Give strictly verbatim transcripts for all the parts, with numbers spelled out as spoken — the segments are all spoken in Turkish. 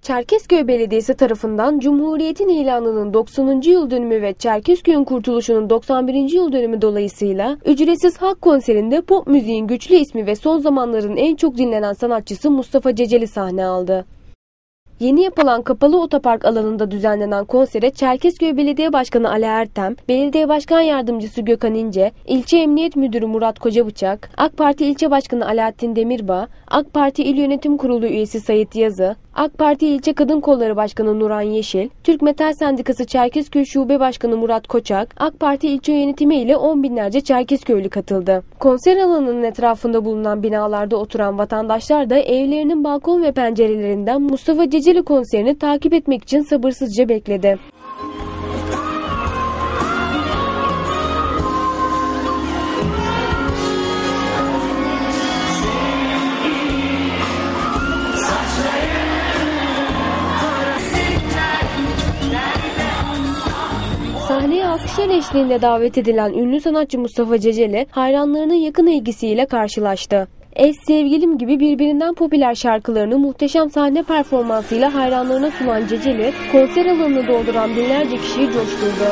Çerkezköy Belediyesi tarafından Cumhuriyet'in ilanının doksanıncı yıl dönümü ve Çerkezköy'ün kurtuluşunun doksan birinci yıl dönümü dolayısıyla ücretsiz halk konserinde pop müziğin güçlü ismi ve son zamanların en çok dinlenen sanatçısı Mustafa Ceceli sahne aldı. Yeni yapılan kapalı otopark alanında düzenlenen konsere Çerkezköy Belediye Başkanı Ali Ertem, Belediye Başkan Yardımcısı Gökhan İnce, İlçe Emniyet Müdürü Murat Kocabıçak, AK Parti İlçe Başkanı Alaaddin Demirbağ, AK Parti İl Yönetim Kurulu Üyesi Sayit Yazı, AK Parti İlçe Kadın Kolları Başkanı Nuran Yeşil, Türk Metal Sendikası Çerkezköy Şube Başkanı Murat Koçak, AK Parti İlçe Yönetimi ile on binlerce Çerkezköylü katıldı. Konser alanının etrafında bulunan binalarda oturan vatandaşlar da evlerinin balkon ve pencerelerinden Mustafa Ceceli konserini takip etmek için sabırsızca bekledi. Sahneye alkışlar eşliğinde davet edilen ünlü sanatçı Mustafa Ceceli, hayranlarının yakın ilgisiyle karşılaştı. "Eş Sevgilim" gibi birbirinden popüler şarkılarını muhteşem sahne performansıyla hayranlarına sunan Ceceli, konser alanını dolduran binlerce kişiyi coşturdu.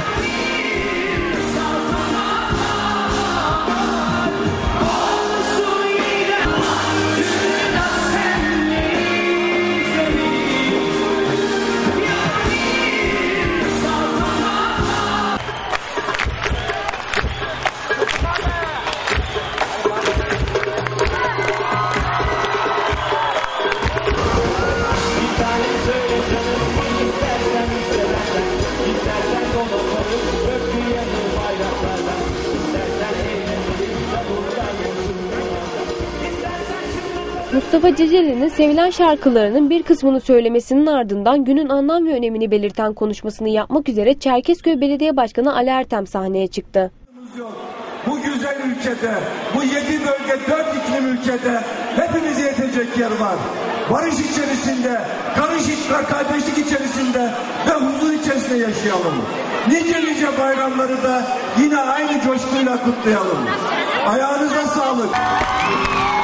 Mustafa Ceceli'nin sevilen şarkılarının bir kısmını söylemesinin ardından günün anlam ve önemini belirten konuşmasını yapmak üzere Çerkezköy Belediye Başkanı Ali Ertem sahneye çıktı. Bu güzel ülkede, bu yedi bölge, dört iklim ülkede hepimize yetecek yer var. Barış içerisinde, karışık ve kardeşlik içerisinde ve huzur içerisinde yaşayalım. Nice nice bayramları da yine aynı coşkuyla kutlayalım. Ayağınıza sağlık.